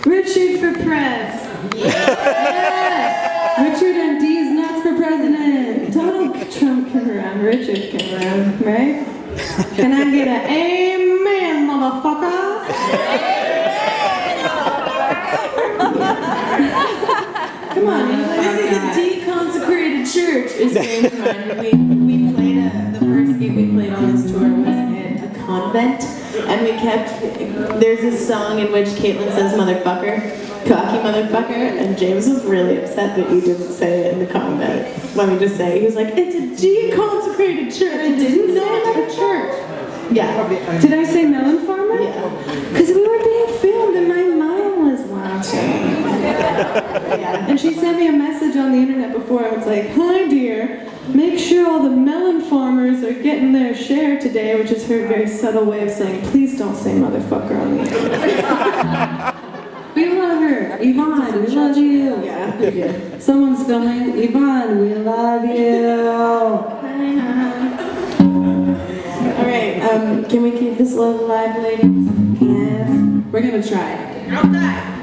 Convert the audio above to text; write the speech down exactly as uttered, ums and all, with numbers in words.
Richard for press. Yes. Richard and D's nuts for president. Donald Trump came around. Richard came around, right? Can I get an amen, motherfucker? Come on, this is a deconsecrated church. Is James reminded me. We played a, the first gig we played on this tour was at a convent, and we kept. There's this song in which Caitlin says "motherfucker," cocky motherfucker, and James was really upset that you didn't say it in the convent. Let me just say, he was like, "It's a deconsecrated church." It didn't sound like a church. Yeah. Did I say melon farmer? Yeah. Because we were being filmed and my mom was watching. Yeah. And she sent me a message on the internet before. I was like, "Hi dear, make sure all the melon farmers are getting their share today," which is her very subtle way of saying, "Please don't say motherfucker on the internet." We love her. Yvonne, we love you. Yeah. Yeah. Someone's filming. Yvonne, we love you. All right. Um, can we keep this love alive, ladies? Yes. We're gonna try. I'll die.